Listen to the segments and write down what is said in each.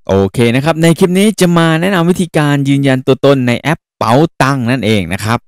โอเคนะครับในคลิปนี้จะมาแนะนำวิธีการยืนยันตัวตนในแอปเป๋าตังค์นั่นเองนะครับ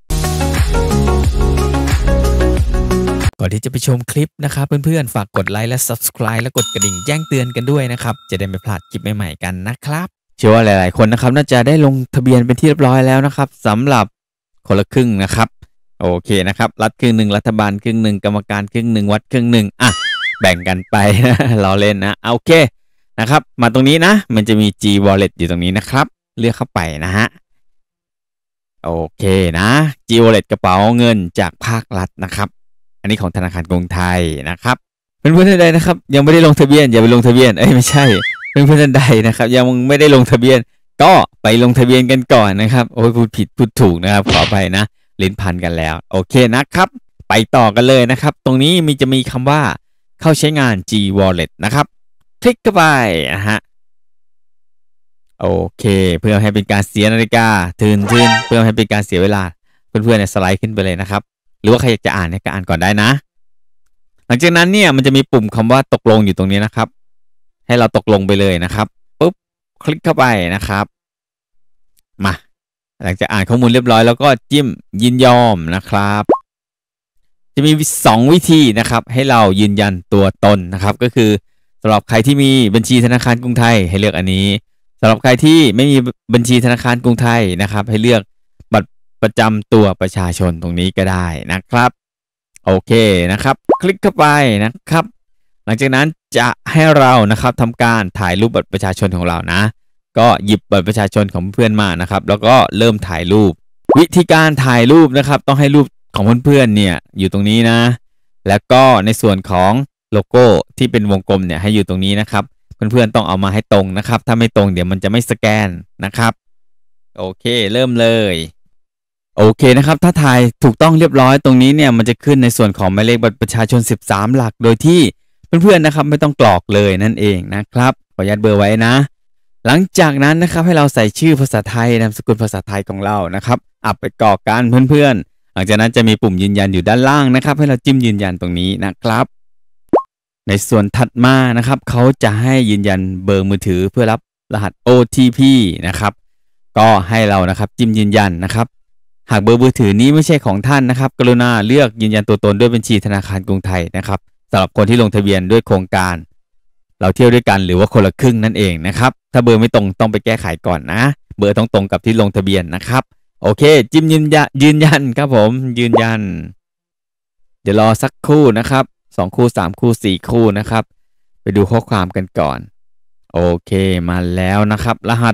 ก่อนที่จะไปชมคลิปนะครับเพื่อนๆฝากกดไลค์และ Subscribe และกดกระดิ่งแจ้งเตือนกันด้วยนะครับจะได้ไม่พลาดคลิปใหม่ๆกันนะครับเชื่อว่าหลายๆคนนะครับน่าจะได้ลงทะเบียนเป็นที่เรียบร้อยแล้วนะครับสำหรับคนละครึ่งนะครับโอเคนะครับรัฐครึ่งหนึ่งรัฐบาลครึ่งหนึ่งกรรมการครึ่งหนึ่งวัดครึ่งหนึ่งแบ่งกันไปนะเราเล่นนะโอเคนะครับมาตรงนี้นะมันจะมี G Wallet อยู่ตรงนี้นะครับเลือกเข้าไปนะฮะโอเคนะ G Wallet กระเป๋าเงินจากภาครัฐนะครับอันนี้ของธนาคารกรุงไทยนะครับเพื่อนๆท่านใดนะครับยังไม่ได้ลงทะเบียนอย่าไปลงทะเบียนไม่ใช่เพื่อนๆท่านใดนะครับยังไม่ได้ลงทะเบียนก็ไปลงทะเบียนกันก่อนนะครับโอ้ยพูดผิดพูดถูกนะครับขอไปนะลิ้นพันกันแล้วโอเคนะครับไปต่อกันเลยนะครับตรงนี้จะมีคำว่าเข้าใช้งาน G Wallet นะครับคลิกเข้าไปนะฮะโอเคเพื่อให้เป็นการเสียนาฬิกาทืนเพื่อให้เป็นการเสียเวลาเพื่อนๆเนี่ยสไลด์ขึ้นไปเลยนะครับหรือว่าใครอยากจะอ่านเนี่ยก็อ่านก่อนได้นะหลังจากนั้นเนี่ยมันจะมีปุ่มคำว่าตกลงอยู่ตรงนี้นะครับให้เราตกลงไปเลยนะครับปุ๊บคลิกเข้าไปนะครับมาหลังจากอ่านข้อมูลเรียบร้อยแล้วก็จิ้มยินยอมนะครับจะมี2วิธีนะครับให้เรายืนยันตัวตนนะครับก็คือสำหรับใครที่มีบัญชีธนาคารกรุงไทยให้เลือกอันนี้สำหรับใครที่ไม่มีบัญชีธนาคารกรุงไทยนะครับให้เลือกบัตรประจำตัวประชาชนตรงนี้ก็ได้นะครับโอเคนะครับคลิกเข้าไปนะครับหลังจากนั้นจะให้เรานะครับทำการถ่ายรูปบัตรประชาชนของเรานะก็หยิบบัตรประชาชนของเพื่อนมานะครับแล้วก็เริ่มถ่ายรูปวิธีการถ่ายรูปนะครับต้องให้รูปของเพื่อนๆเนี่ยอยู่ตรงนี้นะแล้วก็ในส่วนของโลโก้ที่เป็นวงกลมเนี่ยให้อยู่ตรงนี้นะครับเพื่อนๆต้องเอามาให้ตรงนะครับถ้าไม่ตรงเดี๋ยวมันจะไม่สแกนนะครับโอเคเริ่มเลยโอเคนะครับถ้าถ่ายถูกต้องเรียบร้อยตรงนี้เนี่ยมันจะขึ้นในส่วนของหมายเลขบัตรประชาชน13หลักโดยที่เพื่อนๆนะครับไม่ต้องกรอกเลยนั่นเองนะครับขออนุญาตเบอร์ไว้นะหลังจากนั้นนะครับให้เราใส่ชื่อภาษาไทยนามสกุลภาษาไทยของเรานะครับไปกรอกกันเพื่อนๆหลังจากนั้นจะมีปุ่มยืนยันอยู่ด้านล่างนะครับให้เราจิ้มยืนยันตรงนี้นะครับในส่วนถัดมานะครับเขาจะให้ยืนยันเบอร์มือถือเพื่อรับรหัส OTP นะครับก็ให้เรานะครับจิ้มยืนยันนะครับหากเบอร์มือถือนี้ไม่ใช่ของท่านนะครับกรุณาเลือกยืนยันตัวตนด้วยบัญชีธนาคารกรุงไทยนะครับสำหรับคนที่ลงทะเบียนด้วยโครงการเราเที่ยวด้วยกันหรือว่าคนละครึ่งนั่นเองนะครับถ้าเบอร์ไม่ตรงต้องไปแก้ไขก่อนนะเบอร์ต้องตรงกับที่ลงทะเบียนนะครับโอเคจิ้มยืนยันครับผมยืนยันเดี๋ยวรอสักครู่นะครับ2คู่3คู่4คู่นะครับไปดูข้อความกันก่อนโอเคมาแล้วนะครับรหัส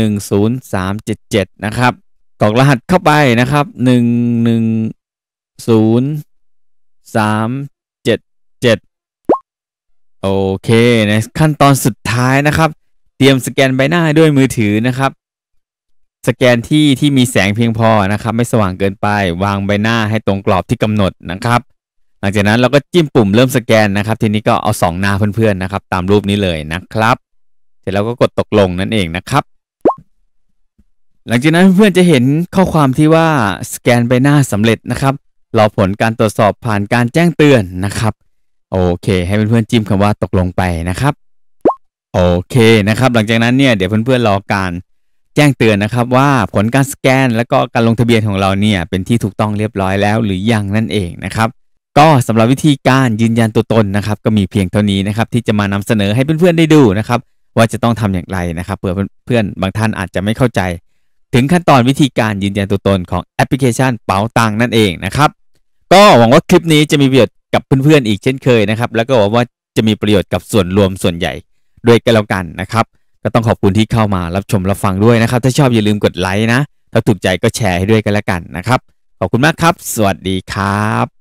110377นะครับกรอกรหัสเข้าไปนะครับ110377โอเคในขั้นตอนสุดท้ายนะครับเตรียมสแกนใบหน้าด้วยมือถือนะครับสแกนที่มีแสงเพียงพอนะครับไม่สว่างเกินไปวางใบหน้าให้ตรงกรอบที่กำหนดนะครับหลังจากนั้นเราก็จิ้มปุ่มเริ่มสแกนนะครับทีนี้ก็เอา2หน้าเพื่อนๆนะครับตามรูปนี้เลยนะครับเสร็จแล้วก็กดตกลงนั่นเองนะครับหลังจากนั้นเพื่อนจะเห็นข้อความที่ว่าสแกนใบหน้าสำเร็จนะครับรอผลการตรวจสอบผ่านการแจ้งเตือนนะครับโอเคให้เพื่อนๆจิ้มคำว่าตกลงไปนะครับโอเคนะครับหลังจากนั้นเนี่ยเดี๋ยวเพื่อนๆรอการแจ้งเตือนนะครับว่าผลการสแกนแล้วก็การลงทะเบียนของเราเนี่ยเป็นที่ถูกต้องเรียบร้อยแล้วหรือยังนั่นเองนะครับก็สำหรับวิธีการยืนยันตัวตนนะครับก็มีเพียงเท่านี้นะครับที่จะมานำเสนอให้เพื่อนๆได้ดูนะครับว่าจะต้องทำอย่างไรนะครับเผื่อเพื่อนๆบางท่านอาจจะไม่เข้าใจถึงขั้นตอนวิธีการยืนยันตัวตนของแอปพลิเคชันเป๋าตังค์นั่นเองนะครับก็หวังว่าคลิปนี้จะมีประโยชน์กับเพื่อนๆอีกเช่นเคยนะครับแล้วก็หวังว่าจะมีประโยชน์กับส่วนรวมส่วนใหญ่ด้วยกันแล้วกันนะครับก็ต้องขอบคุณที่เข้ามารับชมรับฟังด้วยนะครับถ้าชอบอย่าลืมกดไลค์นะถ้าถูกใจก็แชร์ให้ด้วยกันแล้วกันนะครับขอบคุณมากครับสวัสดีครับ